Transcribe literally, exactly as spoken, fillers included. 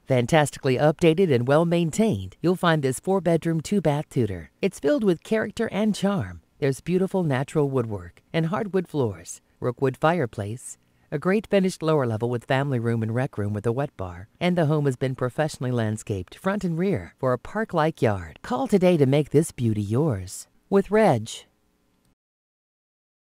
Fantastically updated and well-maintained, you'll find this four-bedroom, two-bath Tudor. It's filled with character and charm. There's beautiful natural woodwork and hardwood floors, Rookwood fireplace, a great finished lower level with family room and rec room with a wet bar, and the home has been professionally landscaped front and rear for a park-like yard. Call today to make this beauty yours. With Reg